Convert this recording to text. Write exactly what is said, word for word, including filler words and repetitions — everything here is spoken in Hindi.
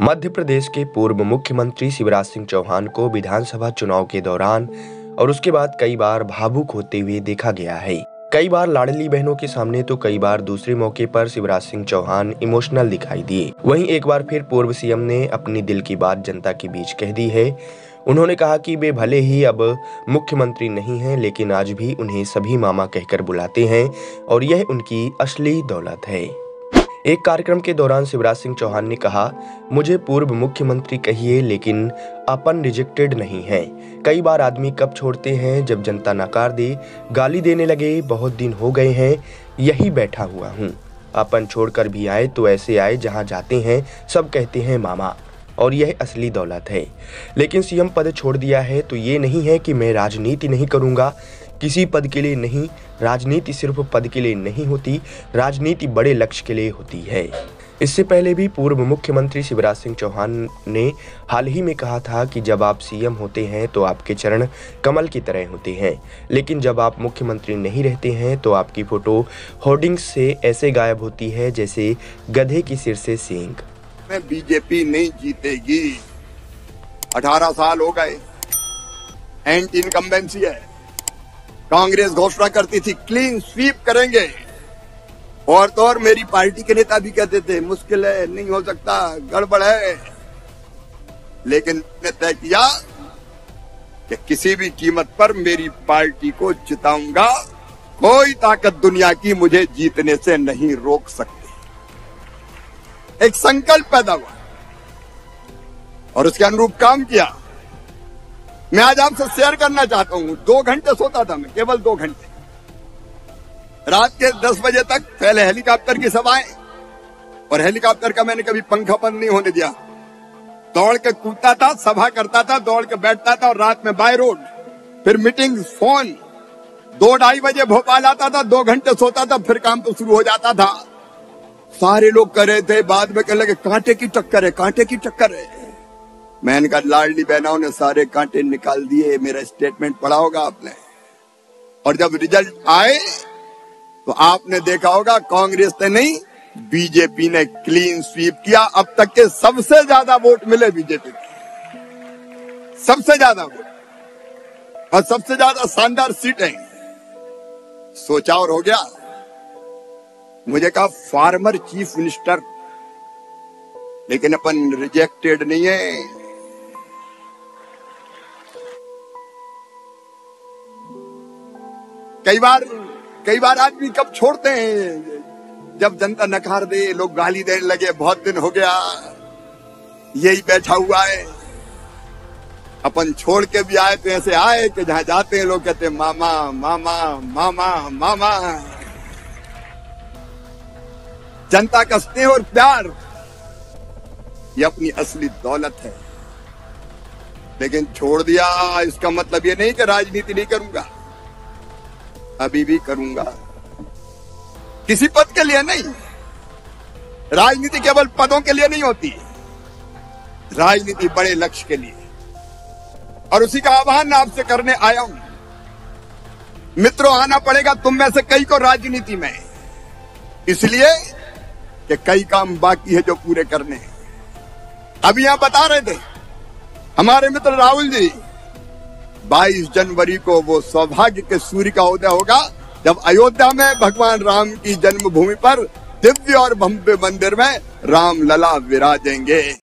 मध्य प्रदेश के पूर्व मुख्यमंत्री शिवराज सिंह चौहान को विधानसभा चुनाव के दौरान और उसके बाद कई बार भावुक होते हुए देखा गया है। कई बार लाडली बहनों के सामने तो कई बार दूसरे मौके पर शिवराज सिंह चौहान इमोशनल दिखाई दिए। वहीं एक बार फिर पूर्व सीएम ने अपनी दिल की बात जनता के बीच कह दी है। उन्होंने कहा कि वे भले ही अब मुख्यमंत्री नहीं हैं, लेकिन आज भी उन्हें सभी मामा कहकर बुलाते हैं और यह उनकी असली दौलत है। एक कार्यक्रम के दौरान शिवराज सिंह चौहान ने कहा, मुझे पूर्व मुख्यमंत्री कहिए, लेकिन अपन रिजेक्टेड नहीं है। कई बार आदमी कब छोड़ते हैं, जब जनता नकार दे, गाली देने लगे। बहुत दिन हो गए हैं यही बैठा हुआ हूँ। अपन छोड़कर भी आए तो ऐसे आए जहाँ जाते हैं सब कहते हैं मामा, और यह असली दौलत है। लेकिन सीएम पद छोड़ दिया है तो ये नहीं है कि मैं राजनीति नहीं करूँगा। किसी पद के लिए नहीं, राजनीति सिर्फ पद के लिए नहीं होती, राजनीति बड़े लक्ष्य के लिए होती है। इससे पहले भी पूर्व मुख्यमंत्री शिवराज सिंह चौहान ने हाल ही में कहा था कि जब आप सीएम होते हैं तो आपके चरण कमल की तरह होते हैं, लेकिन जब आप मुख्यमंत्री नहीं रहते हैं तो आपकी फोटो होर्डिंग्स से ऐसे गायब होती है जैसे गधे की सिर से सींग। में बीजेपी नहीं जीतेगी। अठारह साल हो गए, एंटी इनकम्बेंसी है। कांग्रेस घोषणा करती थी क्लीन स्वीप करेंगे, और तो और मेरी पार्टी के नेता भी कहते थे मुश्किल है, नहीं हो सकता, गड़बड़ है। लेकिन मैंने तय किया कि किसी भी कीमत पर मेरी पार्टी को जिताऊंगा। कोई ताकत दुनिया की मुझे जीतने से नहीं रोक सकती। एक संकल्प पैदा हुआ और उसके अनुरूप काम किया। मैं आज आपसे शेयर करना चाहता हूं। दो घंटे सोता था मैं, केवल दो घंटे। रात के दस बजे तक पहले हेलीकॉप्टर की सभाएं, और हेलीकॉप्टर का मैंने कभी पंखा बंद नहीं होने दिया। दौड़ के कूदता था, सभा करता था, दौड़ के बैठता था, और रात में बाय रोड, फिर मीटिंग, फोन। दो ढाई बजे भोपाल आता था, दो घंटे सोता था, फिर काम तो शुरू हो जाता था। सारे लोग कर रहे थे, बाद में कहने लगे कांटे की टक्कर है, कांटे की टक्कर है। मैंने कहा लाडली बहनों ने सारे कांटे निकाल दिए। मेरा स्टेटमेंट पढ़ा होगा आपने, और जब रिजल्ट आए तो आपने देखा होगा कांग्रेस ने नहीं, बीजेपी ने क्लीन स्वीप किया। अब तक के सबसे ज्यादा वोट मिले बीजेपी को, सबसे ज्यादा वोट, और सबसे ज्यादा शानदार सीटें। सोचा और हो गया। मुझे कहा फार्मर चीफ मिनिस्टर, लेकिन अपन रिजेक्टेड नहीं है। कई बार कई बार आदमी कब छोड़ते हैं, जब जनता नकार दे, लोग गाली देने लगे, बहुत दिन हो गया यही बैठा हुआ है। अपन छोड़ के भी आए तो ऐसे आए कि जहां जाते हैं लोग कहते हैं मामा मामा मामा मामा। जनता का स्नेह और प्यार ये अपनी असली दौलत है। लेकिन छोड़ दिया इसका मतलब ये नहीं कि राजनीति नहीं करूंगा, अभी भी करूंगा। किसी पद के लिए नहीं, राजनीति केवल पदों के लिए नहीं होती, राजनीति बड़े लक्ष्य के लिए। और उसी का आह्वान आपसे करने आया हूं। मित्रों, आना पड़ेगा तुम में से कई को राजनीति में, इसलिए कि कई काम बाकी है जो पूरे करने हैं। अभी यहां बता रहे थे हमारे मित्र राहुल जी, बाईस जनवरी को वो सौभाग्य के सूर्य का उदय होगा जब अयोध्या में भगवान राम की जन्मभूमि पर दिव्य और भव्य मंदिर में राम लला विराजेंगे।